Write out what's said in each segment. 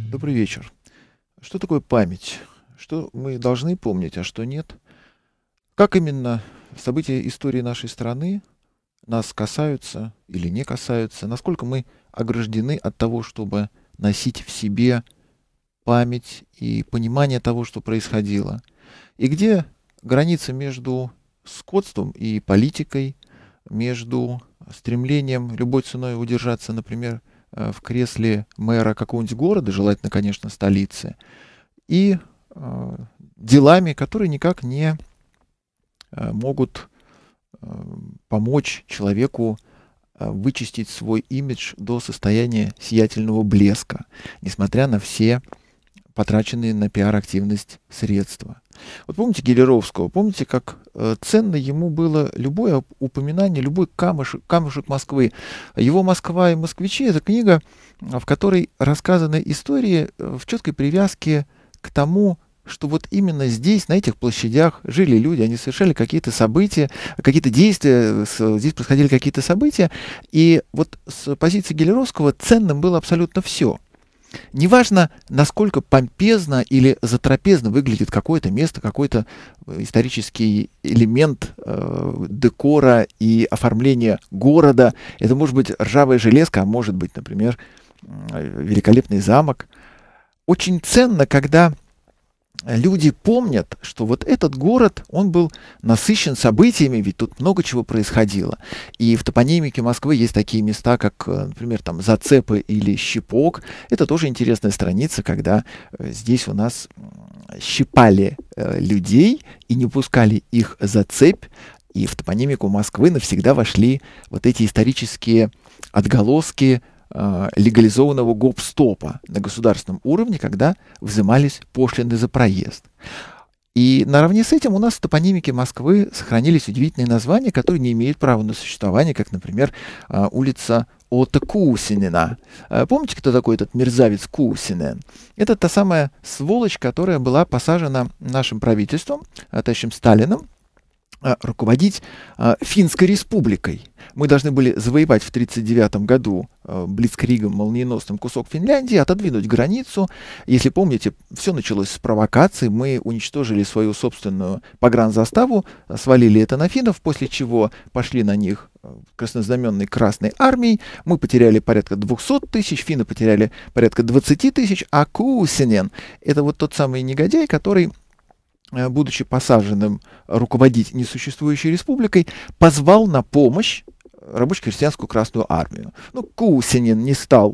Добрый вечер. Что такое память? Что мы должны помнить, а что нет? Как именно события истории нашей страны нас касаются или не касаются? Насколько мы ограждены от того, чтобы носить в себе память и понимание того, что происходило? И где граница между скотством и политикой, между стремлением любой ценой удержаться, например, в кресле мэра какого-нибудь города, желательно, конечно, столицы, и э, делами, которые никак не могут помочь человеку вычистить свой имидж до состояния сиятельного блеска, несмотря на все потраченные на пиар-активность средства. Вот помните Гелеровского? Помните, как ценно ему было любое упоминание, любой камушек Москвы? Его «Москва и москвичи» — это книга, в которой рассказаны истории в четкой привязке к тому, что вот именно здесь, на этих площадях, жили люди, они совершали какие-то события, какие-то действия, здесь происходили какие-то события, и вот с позиции Гелеровского ценным было абсолютно все. Неважно, насколько помпезно или затрапезно выглядит какое-то место, какой-то исторический элемент декора и оформления города. Это может быть ржавая железка, а может быть, например, великолепный замок. Очень ценно, когда люди помнят, что вот этот город, он был насыщен событиями, ведь тут много чего происходило. И в топонимике Москвы есть такие места, как, например, там Зацепы или Щипок. Это тоже интересная страница, когда здесь у нас щипали людей и не пускали их за цепь. И в топонимику Москвы навсегда вошли вот эти исторические отголоски легализованного гоп-стопа на государственном уровне, когда взимались пошлины за проезд. И наравне с этим у нас в топонимике Москвы сохранились удивительные названия, которые не имеют права на существование, как, например, улица Отто Кусинена. Помните, кто такой этот мерзавец Кусинен? Это та самая сволочь, которая была посажена нашим правительством, товарищем Сталиным, руководить Финской республикой. Мы должны были завоевать в 1939 году блицкригом молниеносным кусок Финляндии, отодвинуть границу. Если помните, все началось с провокации. Мы уничтожили свою собственную погранзаставу, свалили это на финнов, после чего пошли на них краснознаменной Красной армией. Мы потеряли порядка 200 тысяч, финны потеряли порядка 20 тысяч, а Кусинен — это вот тот самый негодяй, который, будучи посаженным руководить несуществующей республикой, позвал на помощь рабоче-крестьянскую Красную армию. Ну, Кусинин не стал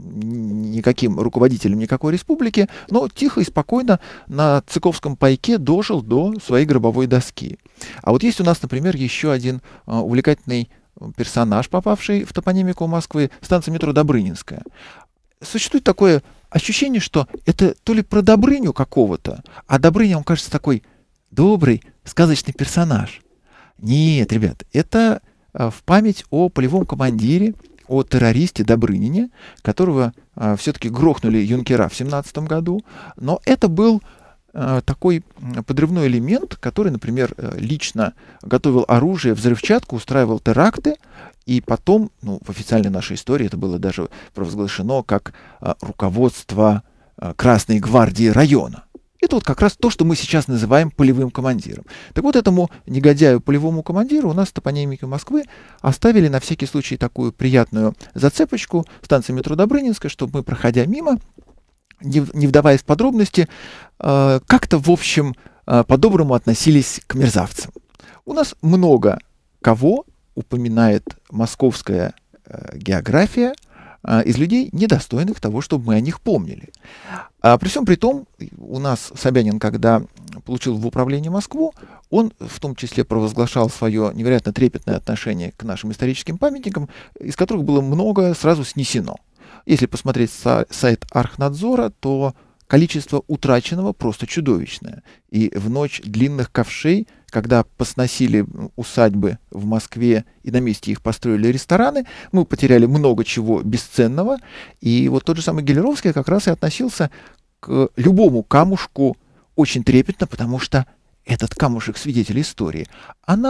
никаким руководителем никакой республики, но тихо и спокойно на Цыковском пайке дожил до своей гробовой доски. А вот есть у нас, например, еще один увлекательный персонаж, попавший в топонимику Москвы, станция метро Добрынинская. Существует такое ощущение, что это то ли про Добрыню какого-то, а Добрыня, он кажется такой добрый, сказочный персонаж. Нет, ребят, это в память о полевом командире, о террористе Добрынине, которого все-таки грохнули юнкера в 1917 году. Но это был такой подрывной элемент, который, например, лично готовил оружие, взрывчатку, устраивал теракты, и потом, ну, в официальной нашей истории это было даже провозглашено как руководство Красной гвардии района. Это вот как раз то, что мы сейчас называем полевым командиром. Так вот, этому негодяю полевому командиру у нас в топонимике Москвы оставили на всякий случай такую приятную зацепочку, станция метро Добрынинская, чтобы мы, проходя мимо, не вдаваясь в подробности, как-то, в общем, по-доброму относились к мерзавцам. У нас много кого упоминает московская география из людей, недостойных того, чтобы мы о них помнили. При всем при том, у нас Собянин, когда получил в управление Москву, он в том числе провозглашал свое невероятно трепетное отношение к нашим историческим памятникам, из которых было много сразу снесено. Если посмотреть сайт Архнадзора, то количество утраченного просто чудовищное. И в ночь длинных ковшей, когда посносили усадьбы в Москве и на месте их построили рестораны, мы потеряли много чего бесценного. И вот тот же самый Гелеровский как раз и относился к любому камушку очень трепетно, потому что этот камушек — свидетель истории. А нам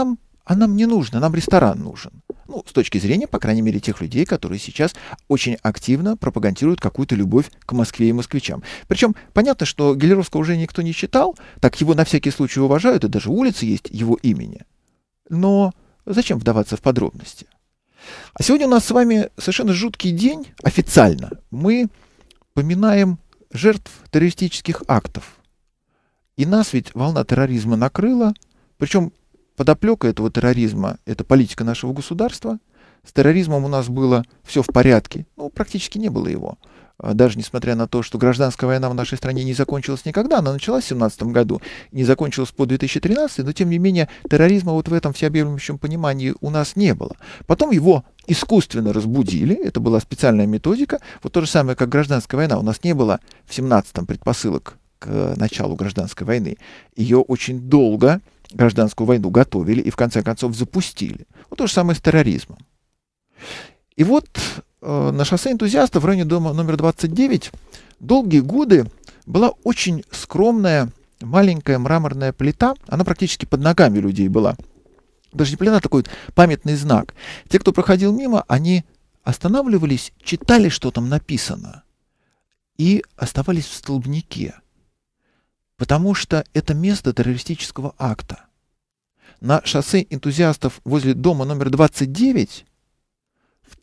а нам не нужно, нам ресторан нужен. Ну, с точки зрения, по крайней мере, тех людей, которые сейчас очень активно пропагандируют какую-то любовь к Москве и москвичам. Причем понятно, что Гелеровского уже никто не читал, так его на всякий случай уважают, и даже улицы есть его имени. Но зачем вдаваться в подробности? А сегодня у нас с вами совершенно жуткий день, официально. Мы поминаем жертв террористических актов. И нас ведь волна терроризма накрыла, причем подоплека этого терроризма — это политика нашего государства. С терроризмом у нас было все в порядке, ну, практически не было его. Даже несмотря на то, что гражданская война в нашей стране не закончилась никогда, она началась в 2017 году, не закончилась по 2013, но тем не менее терроризма вот в этом всеобъемлющем понимании у нас не было. Потом его искусственно разбудили, это была специальная методика, вот то же самое, как гражданская война. У нас не было в 17-м предпосылок к началу гражданской войны. Ее очень долго, гражданскую войну, готовили и в конце концов запустили. Вот то же самое с терроризмом. И вот на шоссе энтузиастов в районе дома номер 29 долгие годы была очень скромная маленькая мраморная плита. Она практически под ногами людей была. Даже не плита, такой памятный знак. Те, кто проходил мимо, они останавливались, читали, что там написано, и оставались в столбнике. Потому что это место террористического акта. На шоссе энтузиастов возле дома номер 29 в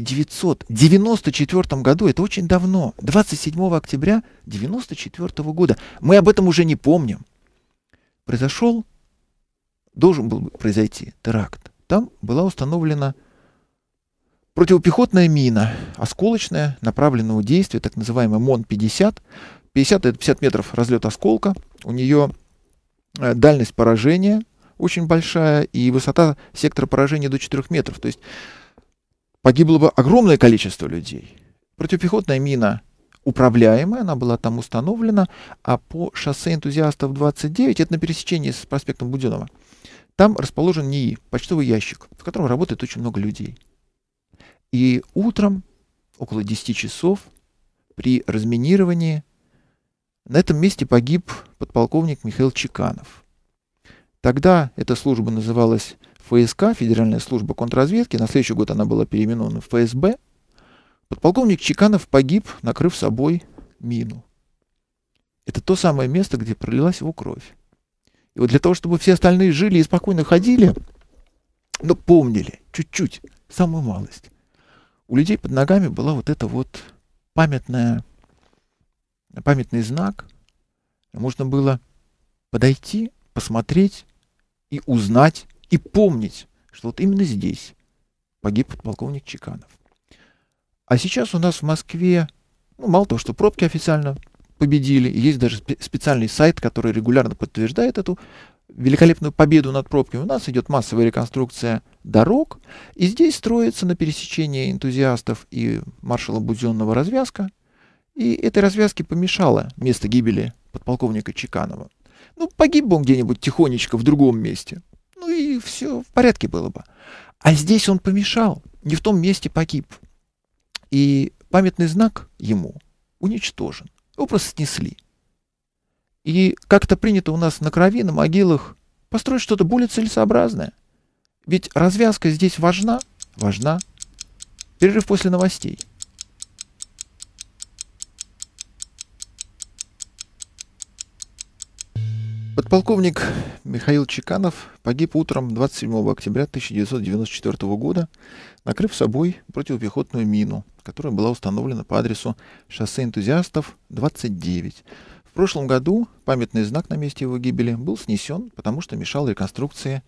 1994 году, это очень давно, 27 октября 1994 года, мы об этом уже не помним, должен был произойти теракт. Там была установлена противопехотная мина, осколочная, направленного действия, так называемая МОН-50. 50 — это 50 метров разлет осколка, у нее дальность поражения очень большая и высота сектора поражения до 4 метров. То есть погибло бы огромное количество людей. Противопехотная мина управляемая, она была там установлена, а по шоссе энтузиастов 29, это на пересечении с проспектом Буденова, там расположен НИИ, почтовый ящик, в котором работает очень много людей. И утром, около 10 часов, при разминировании на этом месте погиб подполковник Михаил Чеканов. Тогда эта служба называлась ФСК, Федеральная служба контрразведки. На следующий год она была переименована в ФСБ. Подполковник Чеканов погиб, накрыв собой мину. Это то самое место, где пролилась его кровь. И вот для того, чтобы все остальные жили и спокойно ходили, но помнили чуть-чуть, самую малость, у людей под ногами была вот это вот памятный знак. Можно было подойти, посмотреть и узнать, и помнить, что вот именно здесь погиб подполковник Чеканов. А сейчас у нас в Москве, мало того, что пробки официально победили, есть даже специальный сайт, который регулярно подтверждает эту великолепную победу над пробками. У нас идет массовая реконструкция дорог, и здесь строится на пересечении энтузиастов и маршала Буденного развязка, и этой развязке помешало место гибели подполковника Чеканова. Погиб бы он где-нибудь тихонечко в другом месте, и все в порядке было бы. А здесь он помешал, не в том месте погиб. И памятный знак ему уничтожен. Его просто снесли. И как-то принято у нас на крови, на могилах построить что-то более целесообразное. Ведь развязка здесь важна. Важна. Перерыв после новостей. Подполковник Михаил Чеканов погиб утром 27 октября 1994 года, накрыв собой противопехотную мину, которая была установлена по адресу шоссе энтузиастов 29. В прошлом году памятный знак на месте его гибели был снесен, потому что мешал реконструкции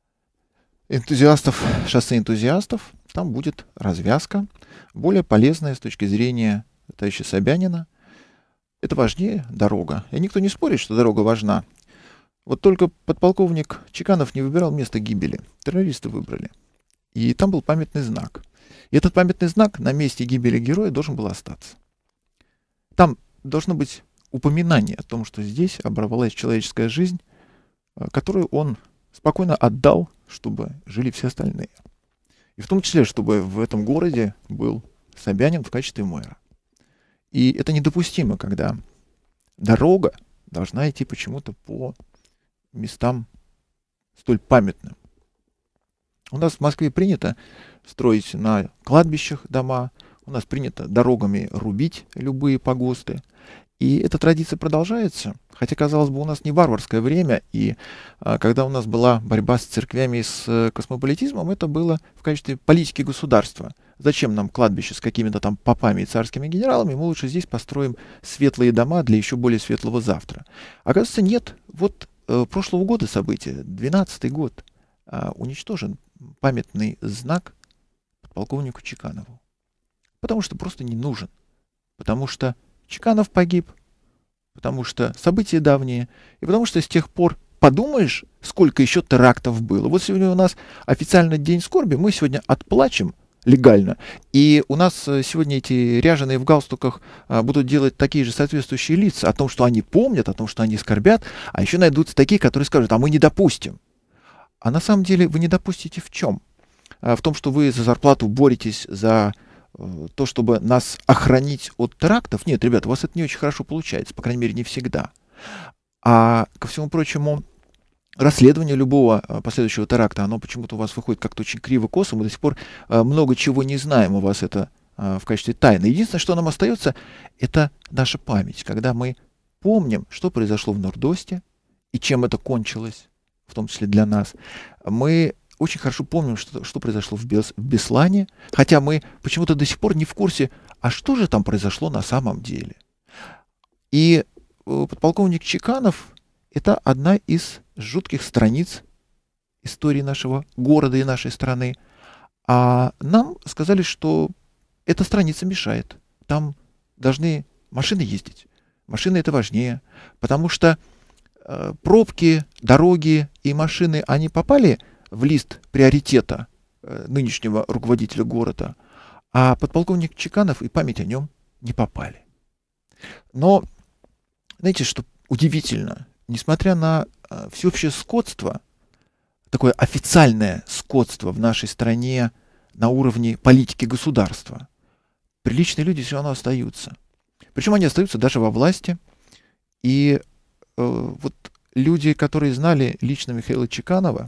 шоссе энтузиастов. Там будет развязка, более полезная с точки зрения товарища Собянина. Это важнее дорога. И никто не спорит, что дорога важна. Вот только подполковник Чеканов не выбирал место гибели. Террористы выбрали. И там был памятный знак. И этот памятный знак на месте гибели героя должен был остаться. Там должно быть упоминание о том, что здесь оборвалась человеческая жизнь, которую он спокойно отдал, чтобы жили все остальные. И в том числе, чтобы в этом городе был Собянин в качестве мэра. И это недопустимо, когда дорога должна идти почему-то по местам столь памятным. У нас в Москве принято строить на кладбищах дома, у нас принято дорогами рубить любые погосты. И эта традиция продолжается, хотя, казалось бы, у нас не варварское время, и когда у нас была борьба с церквями и с космополитизмом, это было в качестве политики государства. Зачем нам кладбище с какими-то там попами и царскими генералами, мы лучше здесь построим светлые дома для еще более светлого завтра. Оказывается, нет. Вот прошлого года события, 12-й год, уничтожен памятный знак полковнику Чеканову. Потому что просто не нужен. Потому что Чеканов погиб, потому что события давние, и потому что с тех пор подумаешь, сколько еще терактов было. Вот сегодня у нас официально день скорби, мы сегодня отплачем легально, и у нас сегодня эти ряженые в галстуках будут делать такие же соответствующие лица о том, что они помнят, о том, что они скорбят, а еще найдутся такие, которые скажут, а мы не допустим. А на самом деле вы не допустите в чем? В том, что вы за зарплату боретесь за то, чтобы нас охранить от терактов. Нет, ребята, у вас это не очень хорошо получается, по крайней мере, не всегда. А ко всему прочему, расследование любого последующего теракта, оно почему-то у вас выходит как-то очень криво-косо, мы до сих пор много чего не знаем, у вас это в качестве тайны. Единственное, что нам остается, это наша память, когда мы помним, что произошло в Нордосте и чем это кончилось, в том числе для нас. Мы очень хорошо помним, что произошло в Беслане, хотя мы почему-то до сих пор не в курсе, а что же там произошло на самом деле. И подполковник Чеканов — это одна из жутких страниц истории нашего города и нашей страны. А нам сказали, что эта страница мешает. Там должны машины ездить. Машины — это важнее, потому что пробки, дороги и машины, они попали в лист приоритета нынешнего руководителя города, а подполковник Чеканов и память о нем не попали. Но, знаете, что удивительно, несмотря на всеобщее скотство, такое официальное скотство в нашей стране на уровне политики государства, приличные люди все равно остаются. Причем они остаются даже во власти. И вот люди, которые знали лично Михаила Чеканова,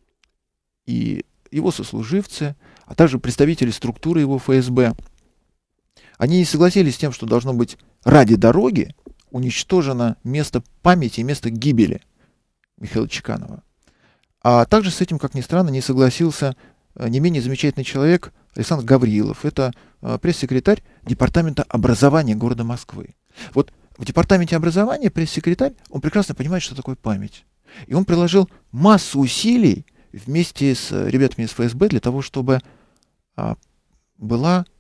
и его сослуживцы, а также представители структуры его ФСБ, они не согласились с тем, что должно быть ради дороги уничтожено место памяти, место гибели Михаила Чеканова. А также с этим, как ни странно, не согласился не менее замечательный человек Александр Гаврилов. Это пресс-секретарь Департамента образования города Москвы. Вот в Департаменте образования пресс-секретарь, он прекрасно понимает, что такое память. И он приложил массу усилий вместе с ребятами из ФСБ для того, чтобы была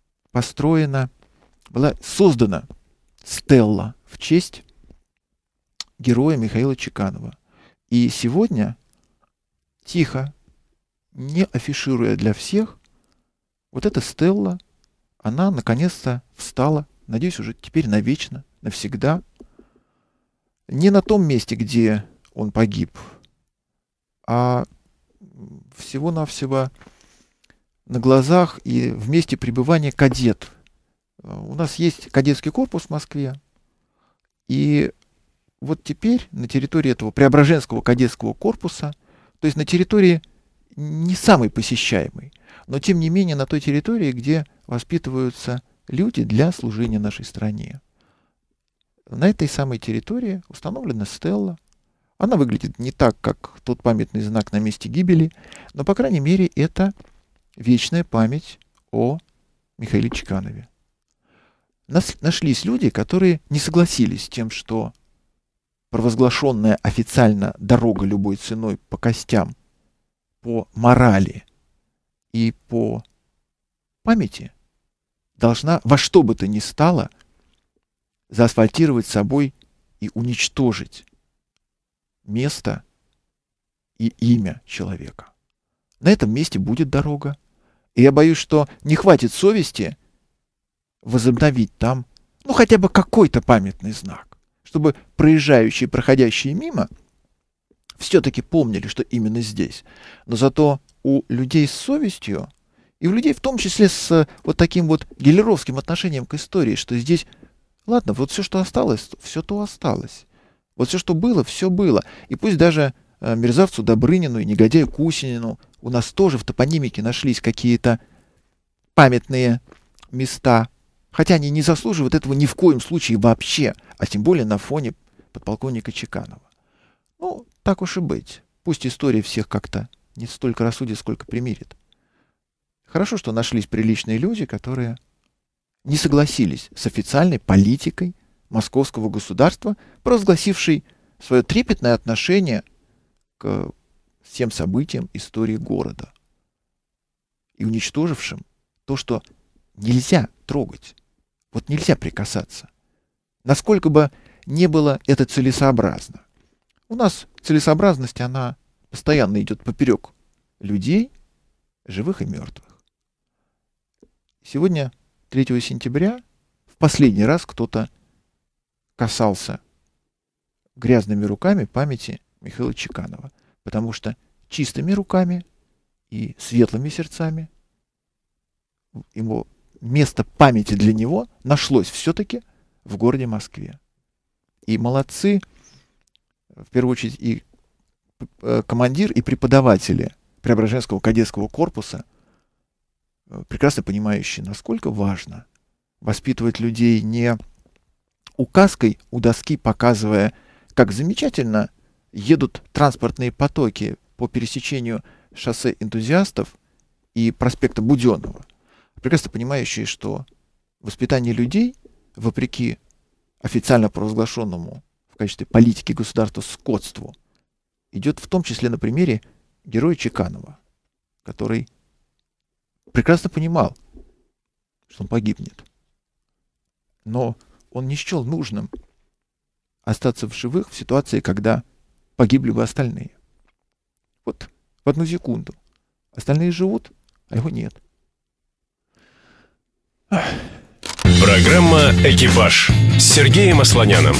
создана стелла в честь героя Михаила Чеканова. И сегодня, тихо, не афишируя для всех, вот эта стелла, она наконец-то встала, надеюсь, уже теперь навечно, навсегда, не на том месте, где он погиб, а всего-навсего на глазах и в месте пребывания кадетов. У нас есть кадетский корпус в Москве, и вот теперь на территории этого Преображенского кадетского корпуса, то есть на территории не самой посещаемой, но тем не менее на той территории, где воспитываются люди для служения нашей стране. На этой самой территории установлена стелла. Она выглядит не так, как тот памятный знак на месте гибели, но, по крайней мере, это вечная память о Михаиле Чеканове. Нашлись люди, которые не согласились с тем, что провозглашенная официально дорога любой ценой по костям, по морали и по памяти должна во что бы то ни стало заасфальтировать собой и уничтожить место и имя человека. На этом месте будет дорога. И я боюсь, что не хватит совести возобновить там, ну, хотя бы какой-то памятный знак, чтобы проезжающие, проходящие мимо все-таки помнили, что именно здесь. Но зато у людей с совестью, и у людей в том числе с вот таким вот гитлеровским отношением к истории, что здесь, ладно, вот все, что осталось, все то осталось. Вот все, что было, все было. И пусть даже мерзавцу Добрынину и негодяю Кусинину у нас тоже в топонимике нашлись какие-то памятные места, хотя они не заслуживают этого ни в коем случае вообще, а тем более на фоне подполковника Чеканова. Ну, так уж и быть. Пусть история всех как-то не столько рассудит, сколько примирит. Хорошо, что нашлись приличные люди, которые не согласились с официальной политикой московского государства, провозгласившей свое трепетное отношение к всем событиям истории города и уничтожившим то, что нельзя трогать, вот нельзя прикасаться. Насколько бы не было это целесообразно. У нас целесообразность, она постоянно идет поперек людей, живых и мертвых. Сегодня, 3 сентября, в последний раз кто-то касался грязными руками памяти Михаила Чеканова, потому что чистыми руками и светлыми сердцами его место памяти для него нашлось все-таки в городе Москве. И молодцы, в первую очередь, и командир, и преподаватели Преображенского кадетского корпуса, прекрасно понимающие, насколько важно воспитывать людей не указкой у доски, показывая, как замечательно едут транспортные потоки по пересечению шоссе Энтузиастов и проспекта Буденного. Прекрасно понимающие, что воспитание людей, вопреки официально провозглашенному в качестве политики государства скотству, идет в том числе на примере героя Чеканова, который прекрасно понимал, что он погибнет. Но он не счел нужным остаться в живых в ситуации, когда погибли бы остальные. Вот в одну секунду. Остальные живут, а его нет. Программа «Экипаж» с Сергеем Асланяном.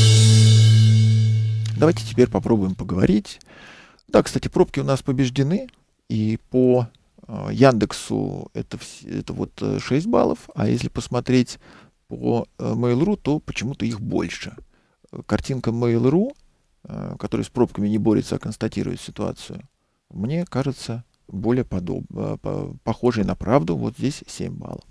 Давайте теперь попробуем поговорить. Да, кстати, пробки у нас побеждены. И по Яндексу это вот 6 баллов. А если посмотреть по Mail.ru, то почему-то их больше. Картинка Mail.ru, который с пробками не борется, а констатирует ситуацию, мне кажется более похожей на правду. Вот здесь 7 баллов.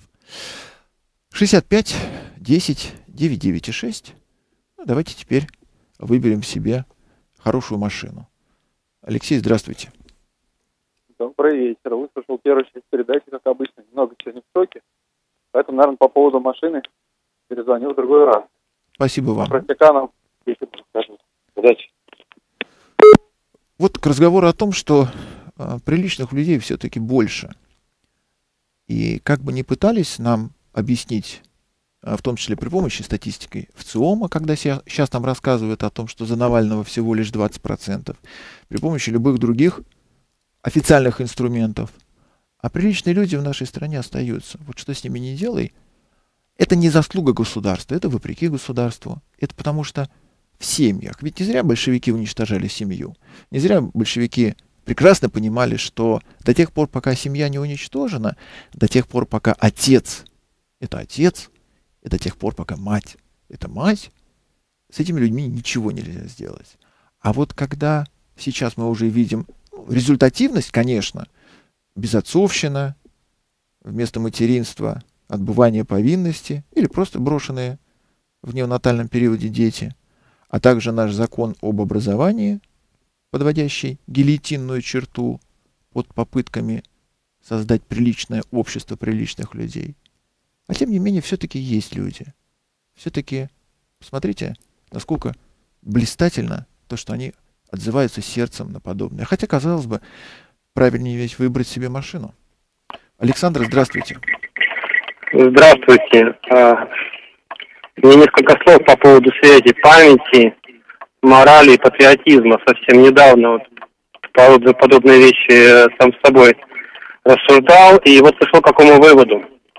65, 10, 9, 9 и 6. Ну, давайте теперь выберем себе хорошую машину. Алексей, здравствуйте. Добрый вечер. Выслушал первую часть передачи, как обычно, немного сегодня в шоке. Поэтому, наверное, по поводу машины перезвоню в другой раз. Спасибо вам. Про Чеканов, если расскажу. Удачи. Вот к разговору о том, что приличных людей все-таки больше. И как бы ни пытались нам объяснить, в том числе при помощи статистики ВЦИОМа, когда сейчас нам рассказывают о том, что за Навального всего лишь 20%, при помощи любых других официальных инструментов. А приличные люди в нашей стране остаются. Вот что с ними не делай, это не заслуга государства, это вопреки государству. Это потому что в семьях, ведь не зря большевики уничтожали семью, не зря большевики прекрасно понимали, что до тех пор, пока семья не уничтожена, до тех пор, пока отец — это отец, и до тех пор, пока мать — это мать, с этими людьми ничего нельзя сделать. А вот когда сейчас мы уже видим результативность, конечно, безотцовщина, вместо материнства отбывание повинности или просто брошенные в неонатальном периоде дети, а также наш закон об образовании, подводящий гильотинную черту под попытками создать приличное общество приличных людей. А тем не менее, все-таки есть люди. Все-таки, посмотрите, насколько блистательно то, что они отзываются сердцем на подобное. Хотя, казалось бы, правильнее ведь выбрать себе машину. Александр, здравствуйте. Здравствуйте. Мне несколько слов по поводу связи памяти, морали и патриотизма. Совсем недавно вот подобные вещи сам с собой рассуждал, и вот пришел к какому выводу.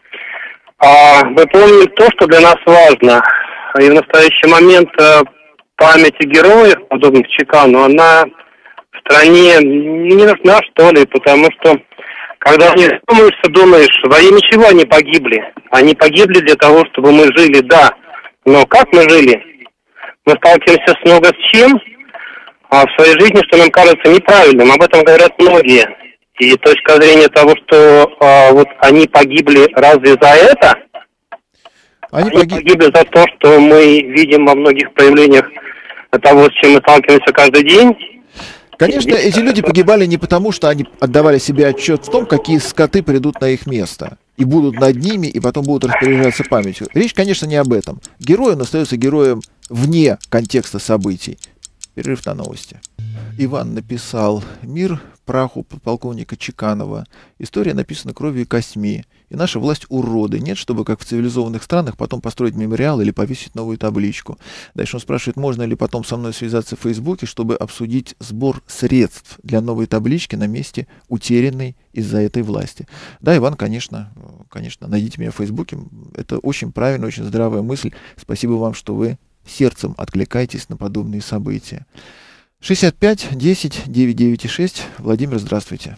Вы помните то, что для нас важно, и в настоящий момент память о героях, подобных Чекану, она в стране не нужна, что ли, потому что когда о них думаешь, во имя чего они погибли? Они погибли для того, чтобы мы жили, да, но как мы жили? Мы сталкиваемся много с чем в своей жизни, что нам кажется неправильным, об этом говорят многие. И точка зрения того, что вот они погибли разве за это? Они погибли за то, что мы видим во многих проявлениях того, с чем мы сталкиваемся каждый день. Конечно, эти люди погибали не потому, что они отдавали себе отчет в том, какие скоты придут на их место и будут над ними, и потом будут распоряжаться памятью. Речь, конечно, не об этом. Герой, он остается героем вне контекста событий. Перерыв на новости. Иван написал: «Мир праху подполковника Чеканова. История написана кровью и костьми. И наша власть уроды. Нет, чтобы, как в цивилизованных странах, потом построить мемориал или повесить новую табличку». Дальше он спрашивает, можно ли потом со мной связаться в Фейсбуке, чтобы обсудить сбор средств для новой таблички на месте утерянной из-за этой власти. Да, Иван, конечно, найдите меня в Фейсбуке. Это очень правильная, очень здравая мысль. Спасибо вам, что вы сердцем откликаетесь на подобные события. 65 10 996. Владимир, здравствуйте.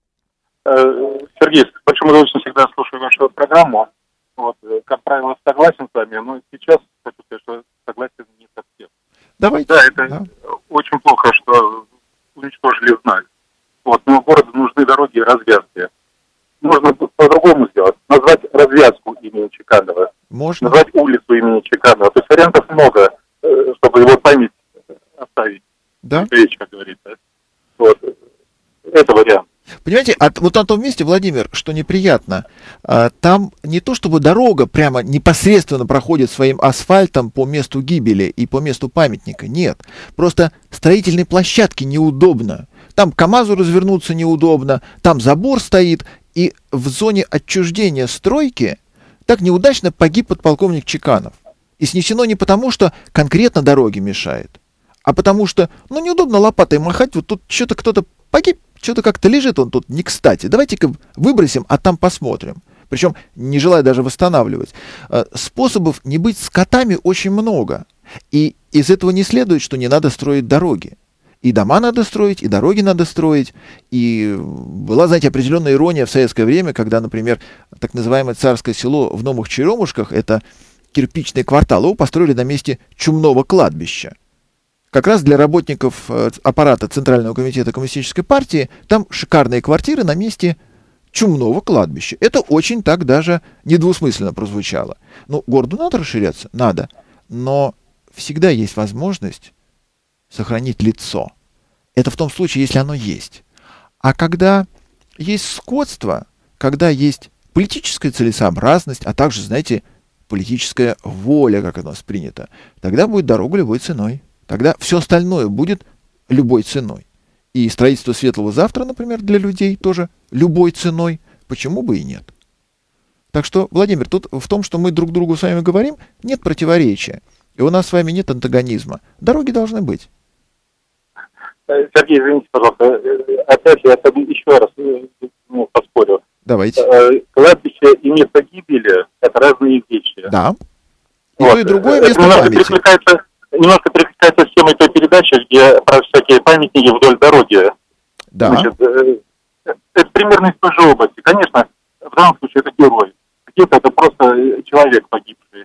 Сергей, с большим удовольствием всегда слушаю вашу программу. Вот, как правило, согласен с вами, но сейчас хочу сказать, что согласен не совсем. Давайте. Да, это очень плохо, что уничтожили знак. Вот, но городу нужны дороги и развязки. Можно по-другому сделать. Назвать развязку имени Чеканова. Можно. Назвать улицу имени Чеканова. То есть вариантов много, чтобы его память оставить. Да. Речь, как говорится. Вот. Это вариант. Понимаете, вот на том месте, Владимир, что неприятно, там не то чтобы дорога прямо непосредственно проходит своим асфальтом по месту гибели и по месту памятника, нет. Просто строительной площадке неудобно. Там КАМАЗу развернуться неудобно, там забор стоит, и в зоне отчуждения стройки так неудачно погиб подполковник Чеканов. И снесено не потому, что конкретно дороге мешает, а потому что, неудобно лопатой махать, вот тут что-то кто-то погиб, что-то как-то лежит он тут не кстати. Давайте-ка выбросим, а там посмотрим. Причем не желая даже восстанавливать. Способов не быть скотами очень много. И из этого не следует, что не надо строить дороги. И дома надо строить, и дороги надо строить. И была, знаете, определенная ирония в советское время, когда, например, так называемое Царское село в Новых Черемушках, это кирпичный квартал, его построили на месте чумного кладбища. Как раз для работников аппарата Центрального комитета Коммунистической партии там шикарные квартиры на месте чумного кладбища. Это очень так даже недвусмысленно прозвучало. Городу надо расширяться? Надо. Но всегда есть возможность сохранить лицо. Это в том случае, если оно есть. А когда есть скотство, когда есть политическая целесообразность, а также, знаете, политическая воля, как у нас принято, тогда будет дорога любой ценой. Тогда все остальное будет любой ценой. И строительство светлого завтра, например, для людей тоже любой ценой. Почему бы и нет? Так что, Владимир, тут в том, что мы друг другу с вами говорим, нет противоречия. И у нас с вами нет антагонизма. Дороги должны быть. Сергей, извините, пожалуйста, опять я еще раз поспорю. Давайте. Кладбище и место гибели – это разные вещи. Да. И то, и другое место памяти. Немножко перекликается с темой той передачи, где про всякие памятники вдоль дороги. Да. Значит, это примерно из той же области. Конечно, в данном случае это герой. Где-то это просто человек погибший.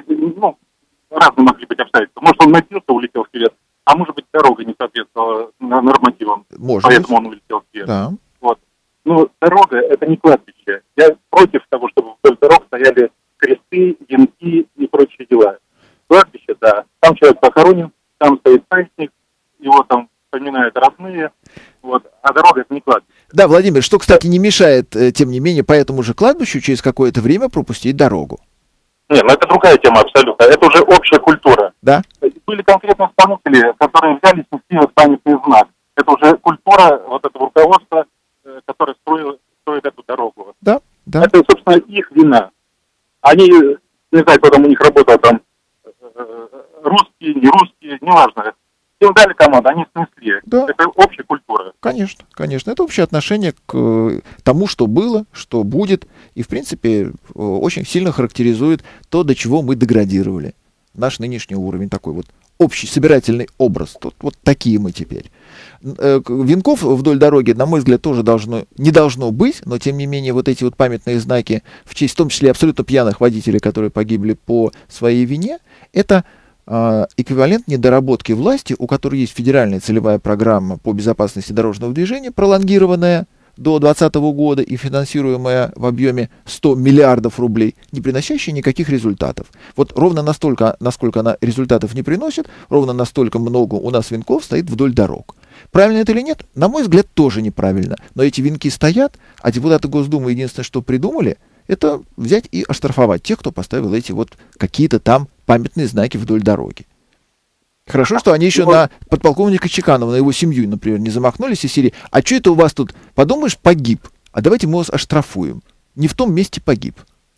Разные могли быть обстоятельства. Может, он напился, улетел вперед, а может быть, дорога не соответствовала нормативам. Может поэтому быть. Он улетел вперед. Да. Вот. Дорога – это не кладбище. Я против того, чтобы вдоль дорог стояли кресты, венки и прочие дела. Кладбище, да. Там человек похоронен, там стоит памятник, его там вспоминают родные. Вот. А дорога – это не кладбище. Да, Владимир, что, кстати, не мешает, тем не менее, по этому же кладбищу через какое-то время пропустить дорогу. Нет, это другая тема абсолютно. Это уже общая культура. Да. Были конкретные исполнители, которые взяли снести вот памятный знак. Это уже культура вот этого руководства, которое строит эту дорогу. Да, да. Это, собственно, их вина. Они, не знаю, кто там у них работал, там, русские, не русские, неважно. Им дали команду, они снесли. Да. Это общая культура. Конечно, конечно. Это общее отношение к тому, что было, что будет. И, в принципе, очень сильно характеризует то, до чего мы деградировали. Наш нынешний уровень такой вот общий собирательный образ. Тут вот такие мы теперь. Венков вдоль дороги, на мой взгляд, тоже не должно быть, но, тем не менее, вот эти вот памятные знаки, в честь, в том числе, абсолютно пьяных водителей, которые погибли по своей вине, это эквивалент недоработки власти, у которой есть федеральная целевая программа по безопасности дорожного движения, пролонгированная до 2020 года и финансируемая в объеме 100 миллиардов рублей, не приносящая никаких результатов. Вот ровно настолько, насколько она результатов не приносит, ровно настолько много у нас венков стоит вдоль дорог. Правильно это или нет? На мой взгляд, тоже неправильно. Но эти венки стоят, а депутаты Госдумы единственное, что придумали, это взять и оштрафовать тех, кто поставил эти вот какие-то там памятные знаки вдоль дороги. Хорошо, что они еще на подполковника Чеканова, на его семью, например, не замахнулись из серии: а что это у вас тут, подумаешь, погиб, а давайте мы вас оштрафуем. Не в том месте погиб.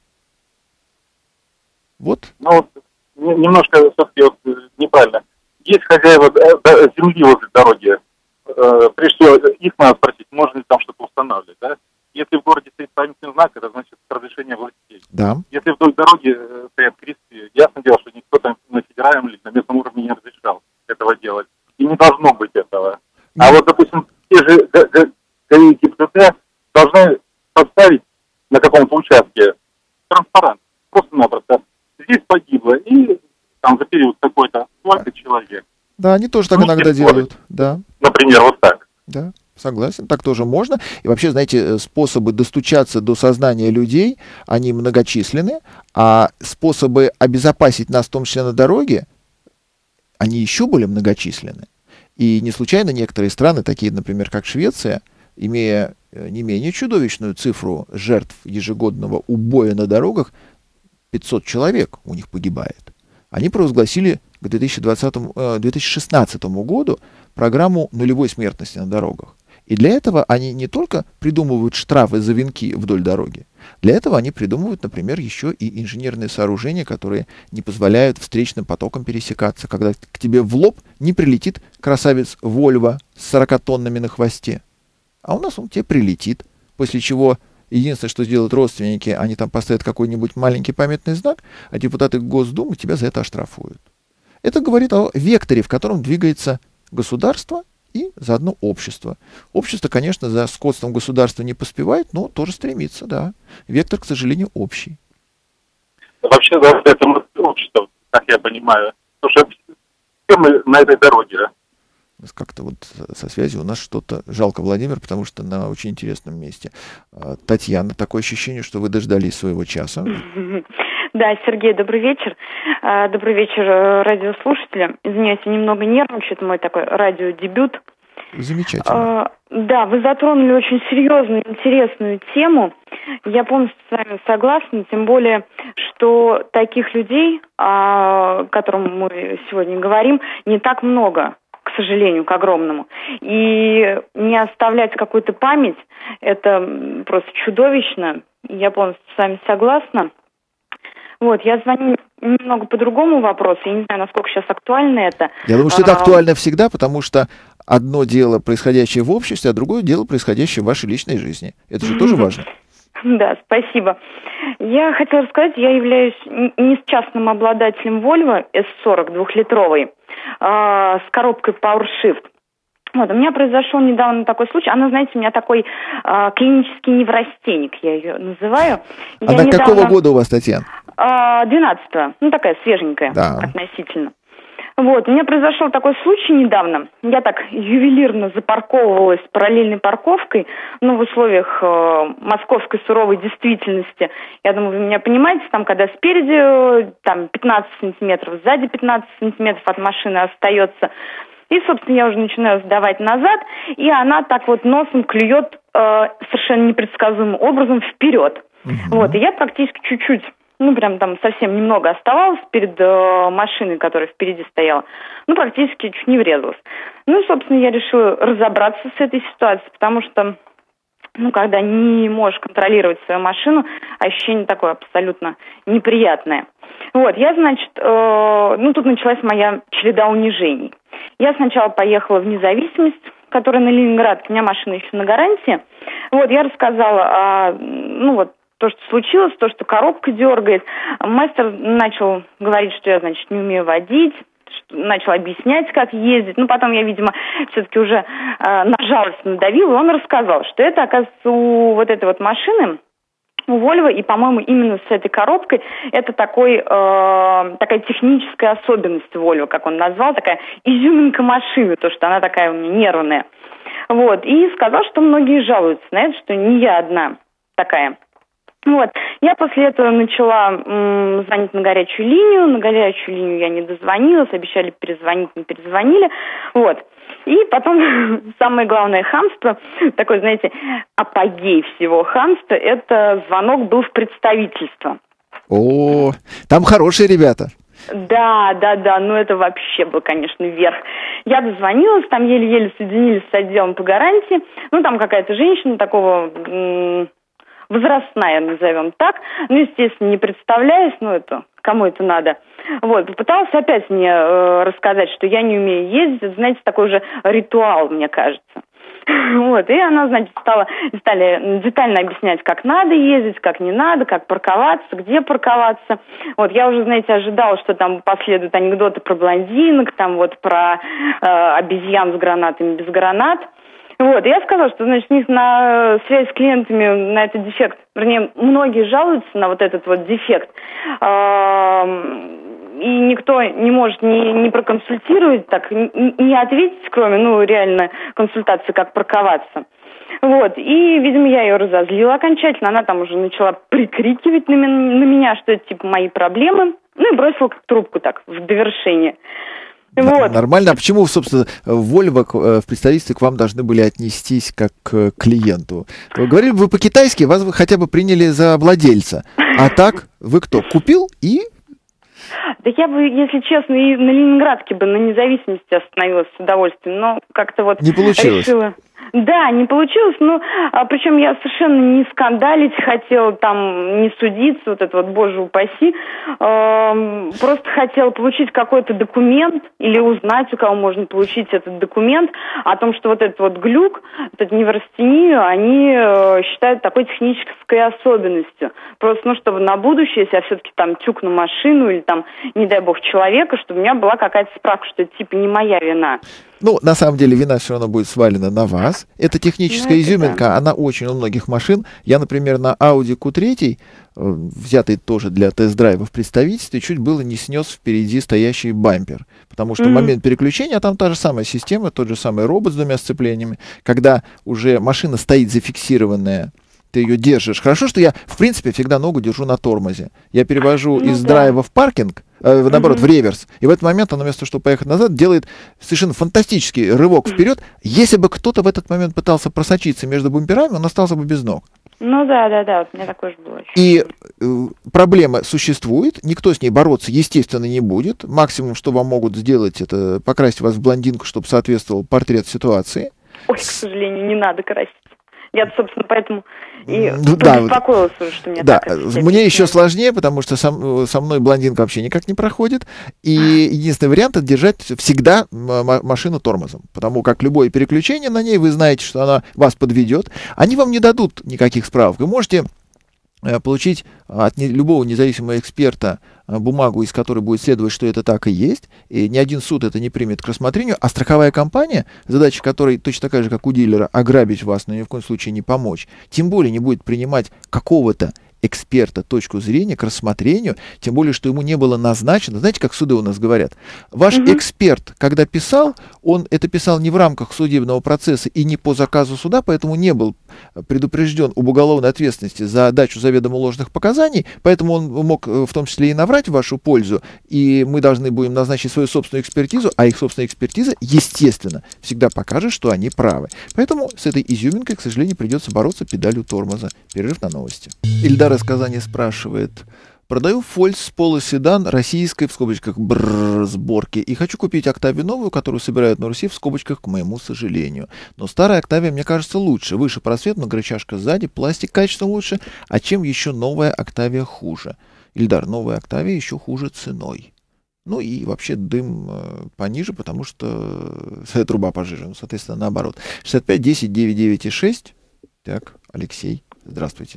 Вот. Ну, немножко все-таки неправильно. Есть хозяева земли возле дороги. Прежде всего, их надо спросить, можно ли там что-то устанавливать, да? Если в городе стоит памятный знак, это значит разрешение властей. Да. Если вдоль дороги стоят кресты, ясно дело, что никто там на федеральном или на местном уровне не разрешал этого делать. И не должно быть этого. А вот, допустим, те же ГАИ ГИБДД должны поставить на каком-то участке транспарант. Просто-напросто. Здесь погибло, и там за период какой-то сколько человек. Да, они тоже так иногда делают. Да. Например, вот так. Да, согласен, так тоже можно. И вообще, знаете, способы достучаться до сознания людей, они многочисленны, а способы обезопасить нас, в том числе на дороге, они еще более многочисленны. И не случайно некоторые страны, такие, например, как Швеция, имея не менее чудовищную цифру жертв ежегодного убоя на дорогах, 500 человек у них погибает. Они провозгласили к 2016 году программу нулевой смертности на дорогах. И для этого они не только придумывают штрафы за венки вдоль дороги, для этого они придумывают, например, еще и инженерные сооружения, которые не позволяют встречным потокам пересекаться, когда к тебе в лоб не прилетит красавец Вольво с 40 тоннами на хвосте. А у нас он тебе прилетит, после чего единственное, что сделают родственники, они там поставят какой-нибудь маленький памятный знак, а депутаты Госдумы тебя за это оштрафуют. Это говорит о векторе, в котором двигается государство и заодно общество. Общество, конечно, за скотством государства не поспевает, но тоже стремится, да. Вектор, к сожалению, общий. Вообще, да, это общество, как я понимаю. Потому что все мы на этой дороге. Как-то вот со связью у нас что-то... Жалко, Владимир, потому что на очень интересном месте. Татьяна, такое ощущение, что вы дождались своего часа. Да, Сергей, добрый вечер. Добрый вечер, радиослушатели. Извиняюсь, я немного нервничаю, это мой такой радиодебют. Замечательно. Да, вы затронули очень серьезную, интересную тему. Я полностью с вами согласна, тем более, что таких людей, о которых мы сегодня говорим, не так много, к сожалению, к огромному. И не оставлять какую-то память, это просто чудовищно. Я полностью с вами согласна. Вот, я звоню немного по другому вопросу. Я не знаю, насколько сейчас актуально это. Я думаю, что это актуально всегда, потому что одно дело, происходящее в обществе, а другое дело, происходящее в вашей личной жизни. Это же тоже важно. Да, спасибо. Я хотела рассказать, я являюсь несчастным обладателем Volvo S40 двухлитровой с коробкой PowerShift. Вот, у меня произошел недавно такой случай. Она, знаете, у меня такой клинический неврастенник, я ее называю. Она какого года у вас, Татьяна? 12-го. Ну, такая свеженькая, да, относительно. Вот, у меня произошел такой случай недавно. Я так ювелирно запарковывалась параллельной парковкой, ну, в условиях московской суровой действительности. Я думаю, вы меня понимаете, там, когда спереди там 15 сантиметров, сзади 15 сантиметров от машины остается. И, собственно, я уже начинаю сдавать назад, и она так вот носом клюет совершенно непредсказуемым образом вперед. Вот, и я практически чуть-чуть, ну, прям там совсем немного оставалось перед машиной, которая впереди стояла. Ну, практически чуть не врезалась. Ну, собственно, я решила разобраться с этой ситуацией, потому что, ну, когда не можешь контролировать свою машину, ощущение такое абсолютно неприятное. Вот, я, значит, ну, тут началась моя череда унижений. Я сначала поехала в Независимость, которая на Ленинград, у меня машина еще на гарантии. Вот, я рассказала, ну, вот, то, что случилось, то, что коробка дергает. Мастер начал говорить, что я, значит, не умею водить, начал объяснять, как ездить. Ну, потом я, видимо, все-таки уже на жалость надавила, и он рассказал, что это, оказывается, у вот этой вот машины, у Volvo, и, по-моему, именно с этой коробкой, это такая техническая особенность Volvo, как он назвал, такая изюминка машины, то, что она такая у меня нервная. Вот, и сказал, что многие жалуются на это, что не я одна такая. Вот, я после этого начала звонить на горячую линию я не дозвонилась, обещали перезвонить, не перезвонили, вот. И потом самое главное хамство, такой, знаете, апогей всего хамства, это звонок был в представительство. О, там хорошие ребята. Да, ну это вообще был, конечно, верх. Я дозвонилась, там еле-еле соединились с отделом по гарантии, ну там какая-то женщина такого... возрастная, назовем так, ну, естественно, не представляясь, это, кому это надо. Вот, попыталась опять мне рассказать, что я не умею ездить, это, знаете, такой же ритуал, мне кажется. Вот, и она, значит, стали детально объяснять, как надо ездить, как не надо, как парковаться, где парковаться. Вот, я уже, знаете, ожидала, что там последуют анекдоты про блондинок, там вот про обезьян с гранатами, без гранат. Вот, я сказала, что, значит, у них на связь с клиентами на этот дефект, вернее, многие жалуются на вот этот вот дефект, и никто не может не проконсультировать, так, не ответить, кроме, реально, консультации, как парковаться. Вот, и, видимо, я ее разозлила окончательно, она там уже начала прикрикивать на меня, что это, типа, мои проблемы, и бросила трубку так, в довершение. Вот. Нормально. А почему, собственно, в Volvo в представительстве к вам должны были отнестись как к клиенту? Вы говорили, вы по-китайски, вас вы хотя бы приняли за владельца. А так, вы кто? Купил и... Да я бы, если честно, и на Ленинградке бы на независимости остановилась с удовольствием, но как-то вот... Не получилось. Решила... Да, не получилось, причем я совершенно не скандалить хотела, там, не судиться, вот это вот, боже упаси, просто хотела получить какой-то документ или узнать, у кого можно получить этот документ о том, что вот этот вот глюк, этот неврастению, они считают такой технической особенностью. Просто, чтобы на будущее, если я все-таки там тюкну машину или там, не дай бог, человека, чтобы у меня была какая-то справка, что это типа не моя вина. На самом деле, вина все равно будет свалена на вас. Это техническая изюминка, да. Она очень у многих машин. Я, например, на Audi Q3, взятый тоже для тест-драйва в представительстве, чуть было не снес впереди стоящий бампер. Потому что в момент переключения, там та же самая система, тот же самый робот с двумя сцеплениями, когда уже машина стоит зафиксированная, ты ее держишь. Хорошо, что я, в принципе, всегда ногу держу на тормозе. Я перевожу из драйва в паркинг, наоборот, в реверс. И в этот момент она вместо того, чтобы поехать назад, делает совершенно фантастический рывок вперед. Если бы кто-то в этот момент пытался просочиться между бамперами, он остался бы без ног. Да, у меня такое же было. И проблема существует, никто с ней бороться, естественно, не будет. Максимум, что вам могут сделать, это покрасить вас в блондинку, чтобы соответствовал портрет ситуации. Ой, к сожалению, не надо красить. Я, собственно, поэтому и беспокоилась уже, что мне так... Мне еще сложнее, потому что со мной блондинка вообще никак не проходит. И единственный вариант — это держать всегда машину тормозом. Потому как любое переключение на ней, вы знаете, что она вас подведет. Они вам не дадут никаких справок. Вы можете получить от любого независимого эксперта бумагу, из которой будет следовать, что это так и есть, и ни один суд это не примет к рассмотрению, а страховая компания, задача которой точно такая же, как у дилера, ограбить вас, но ни в коем случае не помочь, тем более не будет принимать какого-то эксперта точку зрения к рассмотрению, тем более, что ему не было назначено. Знаете, как суды у нас говорят? Ваш эксперт, когда писал, он это писал не в рамках судебного процесса и не по заказу суда, поэтому не был предупрежден об уголовной ответственности за дачу заведомо ложных показаний, поэтому он мог в том числе и наврать в вашу пользу, и мы должны будем назначить свою собственную экспертизу, а их собственная экспертиза, естественно, всегда покажет, что они правы. Поэтому с этой изюминкой, к сожалению, придется бороться педалью тормоза. Перерыв на новости. Ильдар из Казани спрашивает: продаю Фольц полоседан российской, в скобочках, сборки, и хочу купить Октавию новую, которую собирают на Руси, в скобочках, к моему сожалению. Но старая Октавия, мне кажется, лучше. Выше просвет, многорычажка сзади, пластик качественно лучше. А чем еще новая Октавия хуже? Ильдар, новая Октавия еще хуже ценой. И вообще дым пониже, потому что труба пожиже. Соответственно, наоборот. 65 10 99,6. Так, Алексей, здравствуйте.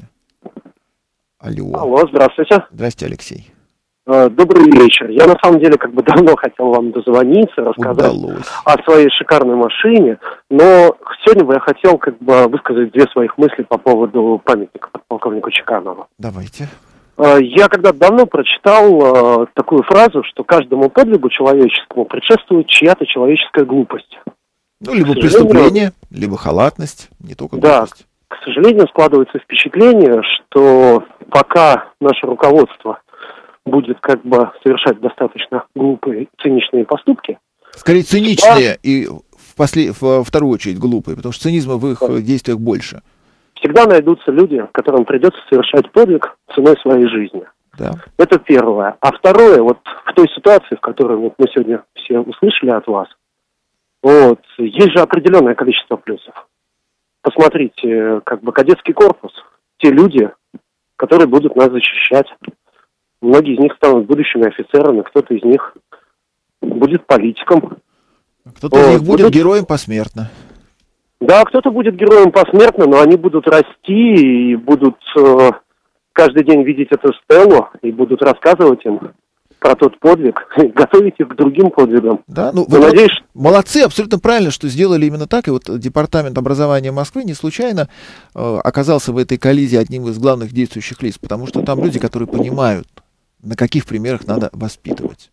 Алло, здравствуйте. Здравствуйте, Алексей. Добрый вечер. Я на самом деле давно хотел вам дозвониться, рассказать о своей шикарной машине, но сегодня бы я хотел высказать две своих мысли по поводу памятника подполковнику Чеканову. Давайте. Я когда-то давно прочитал такую фразу, что каждому подвигу человеческому предшествует чья-то человеческая глупость. Ну, либо преступление, либо халатность, не только глупость. Да, к сожалению, складывается впечатление, что пока наше руководство будет как бы совершать достаточно глупые, циничные поступки. Скорее, циничные и во вторую очередь глупые, потому что цинизма в их действиях больше. Всегда найдутся люди, которым придется совершать подвиг ценой своей жизни. Да. Это первое. А второе, вот в той ситуации, в которой вот мы сегодня все услышали от вас, вот, есть же определенное количество плюсов. Посмотрите, как бы кадетский корпус, те люди, которые будут нас защищать. Многие из них станут будущими офицерами, кто-то из них будет политиком. Кто-то из них будет героем посмертно. Да, кто-то будет героем посмертно, но они будут расти и будут каждый день видеть эту стелу и будут рассказывать им про тот подвиг, готовить их к другим подвигам. Да, ну, вы надеюсь, молодцы, абсолютно правильно, что сделали именно так. И вот Департамент образования Москвы не случайно оказался в этой коллизии одним из главных действующих лиц, потому что там люди, которые понимают, на каких примерах надо воспитывать.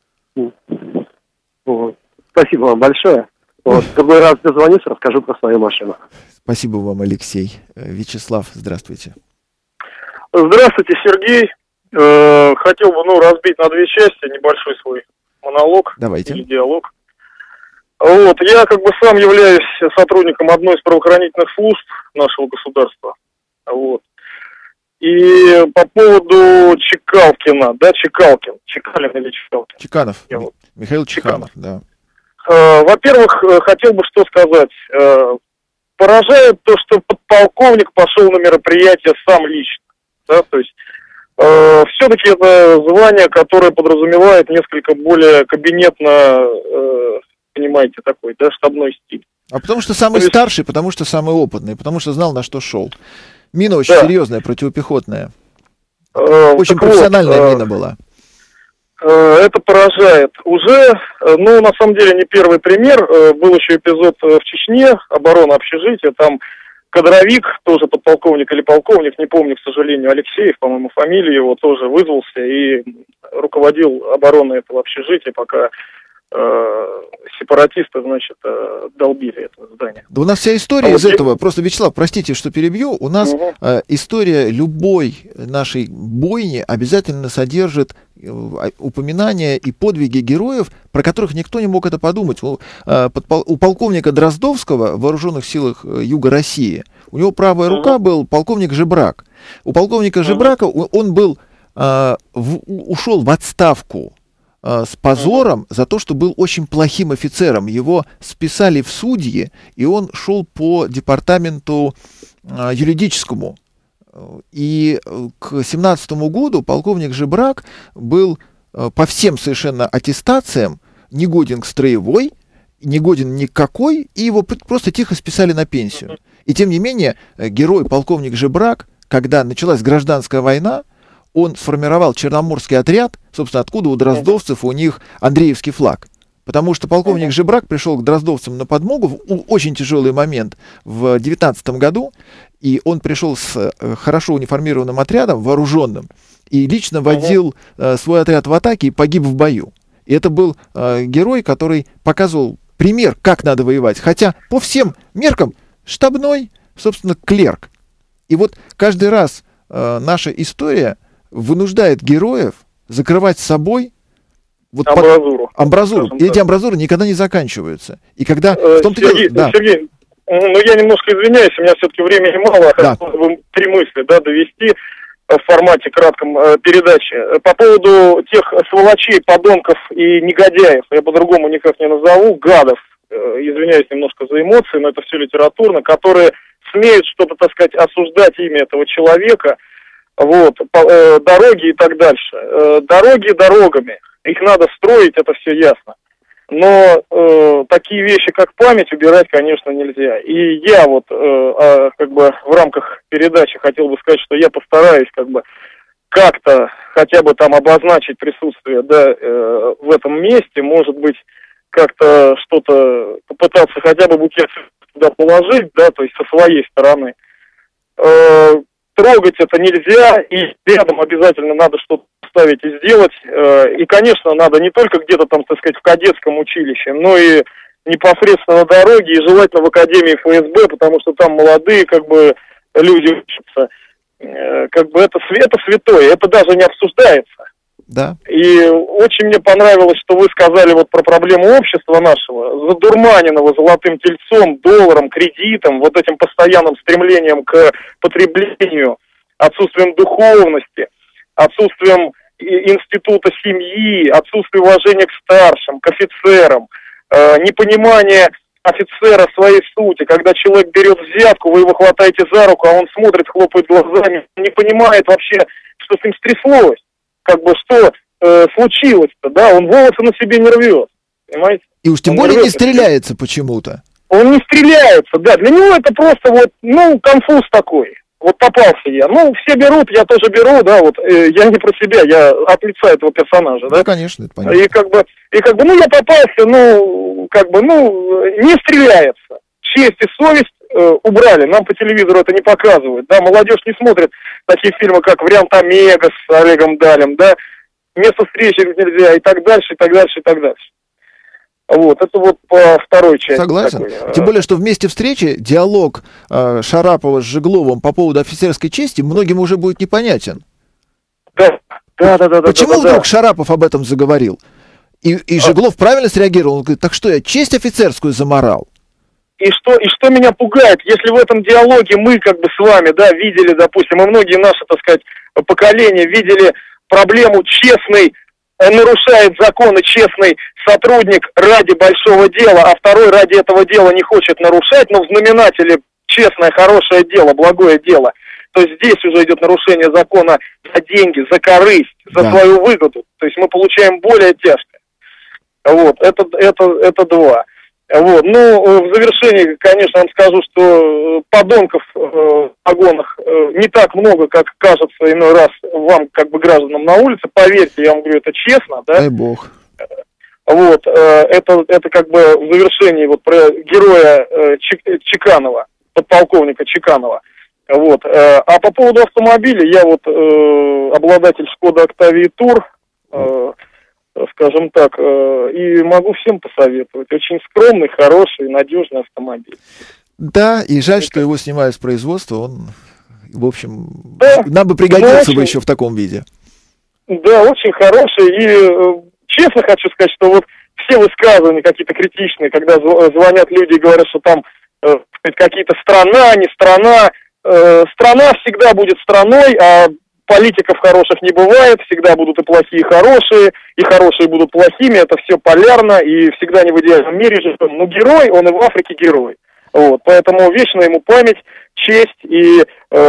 Вот. Спасибо вам большое. Вот. В другой раз дозвонюсь, расскажу про свою машину. Спасибо вам, Алексей. Вячеслав, здравствуйте. Здравствуйте, Сергей. Хотел бы, разбить на две части небольшой свой монолог. Давайте. Или диалог. Вот, я как бы сам являюсь сотрудником одной из правоохранительных служб нашего государства. Вот. И по поводу Чекалкина, да, Чекалин или Чекалкин? Чеканов, Михаил Чеканов, да. Во-первых, хотел бы что сказать. Поражает то, что подполковник пошел на мероприятие сам лично. Да, то есть все-таки это звание, которое подразумевает несколько более кабинетно, понимаете, такой, да, штабной стиль. А потому что самый старший, потому что самый опытный, потому что знал, на что шел. Мина очень серьезная, противопехотная. Очень профессиональная мина была. Это поражает. Уже, на самом деле, не первый пример. Был еще эпизод в Чечне, оборона общежития, там кадровик, тоже подполковник или полковник, не помню, к сожалению, Алексеев, по-моему, фамилия его, тоже вызвался и руководил обороной этого общежития, пока сепаратисты, долбили это здание. Да у нас вся история из этого, просто, Вячеслав, простите, что перебью, у нас история любой нашей бойни обязательно содержит упоминания и подвиги героев, про которых никто не мог это подумать. У полковника Дроздовского в Вооруженных силах Юга России, у него правая рука был полковник Жебрак. У полковника Жебрака он был, ушел в отставку с позором за то, что был очень плохим офицером. Его списали в судьи, и он шел по департаменту юридическому. И к 2017 году полковник Жебрак был по всем совершенно аттестациям негоден к строевой, негоден ни к какой, и его просто тихо списали на пенсию. И тем не менее, герой полковник Жебрак, когда началась гражданская война, он сформировал Черноморский отряд, собственно, откуда у дроздовцев у них Андреевский флаг. Потому что полковник Жебрак пришел к дроздовцам на подмогу в очень тяжелый момент в 2019 году, и он пришел с хорошо униформированным отрядом, вооруженным, и лично водил свой отряд в атаке и погиб в бою. И это был герой, который показывал пример, как надо воевать, хотя по всем меркам штабной, собственно, клерк. И вот каждый раз наша история вынуждает героев закрывать собой амбразуру. И эти амбразуры никогда не заканчиваются. И когда... Сергей, я немножко извиняюсь, у меня все-таки времени мало, хотел бы 3 мысли довести в формате кратком передачи. По поводу тех сволочей, подонков и негодяев, я по-другому никак не назову, гадов, извиняюсь немножко за эмоции, но это все литературно, которые смеют что-то, так сказать, осуждать имя этого человека, дороги и так дальше. Дороги дорогами, их надо строить, это все ясно. Но такие вещи, как память, убирать, конечно, нельзя. И я в рамках передачи хотел бы сказать, что я постараюсь как-то хотя бы там обозначить присутствие, в этом месте, может быть, как-то что-то попытаться хотя бы букет туда положить, то есть со своей стороны. Трогать это нельзя, и рядом обязательно надо что-то ставить и сделать. И, конечно, надо не только где-то там, так сказать, в кадетском училище, но и непосредственно на дороге и желательно в Академии ФСБ, потому что там молодые как бы люди учатся. Как бы это святое, это даже не обсуждается. Да. И очень мне понравилось, что вы сказали вот про проблему общества нашего, задурманенного золотым тельцом, долларом, кредитом, вот этим постоянным стремлением к потреблению, отсутствием духовности, отсутствием института семьи, отсутствие уважения к старшим, к офицерам, непонимание офицера своей сути. Когда человек берет взятку, вы его хватаете за руку, а он смотрит, хлопает глазами, не понимает вообще, что с ним стряслось, как бы что случилось-то, да, он волосы на себе не рвет, понимаете? И уж тем более не стреляется почему-то. Он не стреляется, да, для него это просто вот, ну, конфуз такой. Вот попался я. Ну, все берут, я тоже беру, да, вот, я не про себя, я от лица этого персонажа, да. Да, конечно, это понятно. И как бы, ну, я попался, ну, как бы, ну, не стреляется. Честь и совесть убрали, нам по телевизору это не показывают, да, молодежь не смотрит такие фильмы, как «Вариант Омега» с Олегом Далем, да, «Место встречи нельзя» и так дальше, и так дальше, и так дальше. Вот, это вот по второй части. Согласен. Такой. Тем более, что в месте встречи диалог Шарапова с Жигловым по поводу офицерской чести многим уже будет непонятен. Да. Почему вдруг Шарапов об этом заговорил? И Жиглов правильно среагировал? Он говорит, так что я честь офицерскую заморал? И что меня пугает, если в этом диалоге мы как бы с вами, да, видели, допустим, и многие наши, так сказать, поколения видели проблему честной, нарушает законы честный сотрудник ради большого дела, а второй ради этого дела не хочет нарушать, но в знаменателе честное, хорошее дело, благое дело, то здесь уже идет нарушение закона за деньги, за корысть, за свою выгоду. То есть мы получаем более тяжкое. Вот, это два. Вот, ну, в завершении, конечно, вам скажу, что подонков в погонах не так много, как кажется иной раз вам, как бы, гражданам на улице. Поверьте, я вам говорю, это честно, да? Дай бог. Вот, это как бы в завершении вот про героя Чеканова, подполковника Чеканова. Вот, а по поводу автомобиля, я вот обладатель Шкода Октавии Тур, скажем так, и могу всем посоветовать. Очень скромный, хороший, надежный автомобиль. Да, и жаль, что его снимают с производства. Он, в общем, нам бы пригодился бы еще в таком виде. Да, очень хороший. И честно хочу сказать, что вот все высказывания какие-то критичные, когда звонят люди и говорят, что там какие-то страна, не страна. Страна всегда будет страной, а политиков хороших не бывает, всегда будут и плохие, и хорошие будут плохими, это все полярно, и всегда не в идеальном мире живем. Но герой, он и в Африке герой. Вот, поэтому вечна ему память, честь, и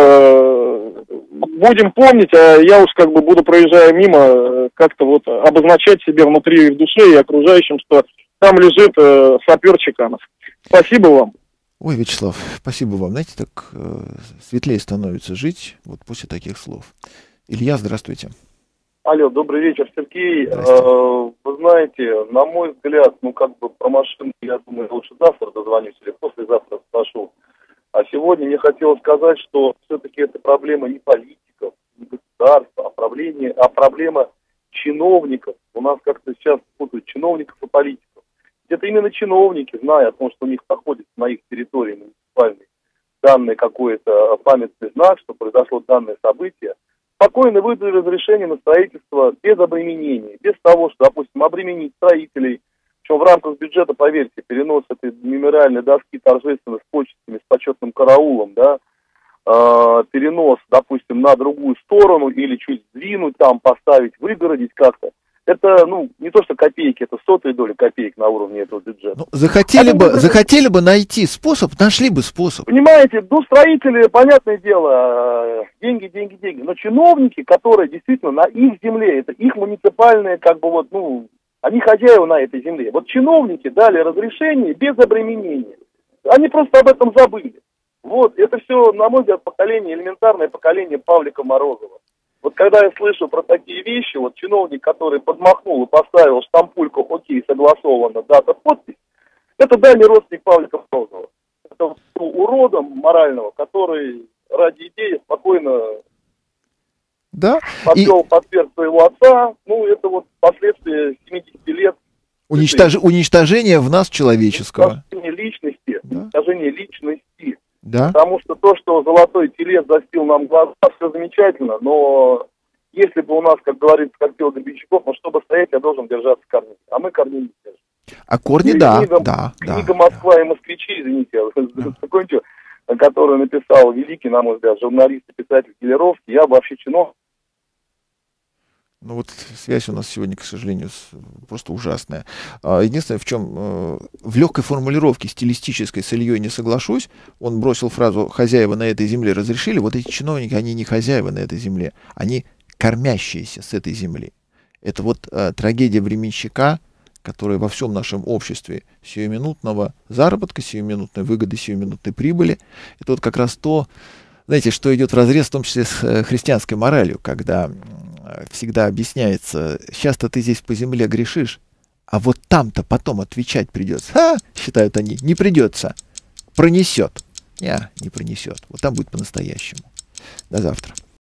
будем помнить, а я уж как бы буду, проезжая мимо, как-то вот обозначать себе внутри и в душе, и окружающим, что там лежит сапер Чеканов. Спасибо вам. Ой, Вячеслав, спасибо вам. Знаете, так светлее становится жить вот после таких слов. Илья, здравствуйте. Алло, добрый вечер, Сергей. Вы знаете, на мой взгляд, ну как бы про машину, я думаю, лучше завтра дозвонюсь или послезавтра спрошу. А сегодня мне хотелось сказать, что все-таки это проблема не политиков, не государства, а проблема чиновников. У нас как-то сейчас путают чиновников и политиков. Это именно чиновники, зная о том, что у них находится на их территории муниципальной данный какой-то памятный знак, что произошло данное событие, спокойно выдали разрешение на строительство без обременения, без того, что, допустим, обременить строителей, причем в рамках бюджета, поверьте, перенос этой мемориальной доски торжественно с почестями, с почетным караулом, да, перенос, допустим, на другую сторону или чуть сдвинуть там, поставить, выгородить как-то. Это, ну, не то что копейки, это сотые доли копеек на уровне этого бюджета. Ну, захотели бы найти способ, нашли бы способ. Понимаете, ну, строители, понятное дело, деньги. Но чиновники, которые действительно на их земле, это их муниципальные, как бы вот, ну, они хозяева на этой земле. Вот чиновники дали разрешение без обременения. Они просто об этом забыли. Вот, это все, на мой взгляд, элементарное поколение Павлика Морозова. Вот когда я слышу про такие вещи, вот чиновник, который подмахнул и поставил штампульку «Окей, согласовано, дата, подпись», это дальний родственник Павлика Морозова. Это урода морального, который ради идеи спокойно подвел своего отца. Ну, это вот последствия 70 лет Уничтожение в нас человеческого. Уничтожение личности. Да. Потому что то, что золотой телец застил нам глаза, все замечательно, но если бы у нас, как говорится, как пел Гребенщиков, ну, чтобы стоять, я должен держаться корней. А мы корней не держим. А корни, Книга «Москва и москвичи», извините, закончу, которую написал великий, на мой взгляд, журналист и писатель Гелеровский, я вообще чиновник. Ну вот связь у нас сегодня, к сожалению, просто ужасная. Единственное, в чем в легкой формулировке стилистической с Ильей не соглашусь. Он бросил фразу «хозяева на этой земле разрешили». Вот эти чиновники, они не хозяева на этой земле, они кормящиеся с этой земли. Это вот трагедия временщика, которая во всем нашем обществе сиюминутного заработка, сиюминутной выгоды, сиюминутной прибыли. Это вот как раз то, знаете, что идет вразрез, в том числе с христианской моралью, когда всегда объясняется, сейчас-то ты здесь по земле грешишь, а вот там-то потом отвечать придется. Считают они, не придется, пронесет. Не пронесет. Вот там будет по-настоящему. До завтра.